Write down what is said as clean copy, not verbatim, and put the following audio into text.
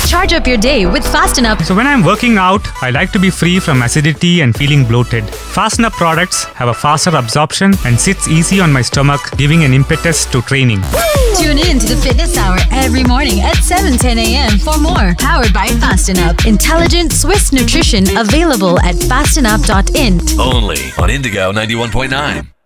Charge up your day with Fast&Up. So when I'm working out, I like to be free from acidity and feeling bloated. Fast&Up products have a faster absorption and sits easy on my stomach, giving an impetus to training. Tune in to the Fitness Hour every morning at 7:10 a.m. for more. Powered by Fast&Up. Intelligent Swiss nutrition available at fastandup.in. Only on Indigo 91.9.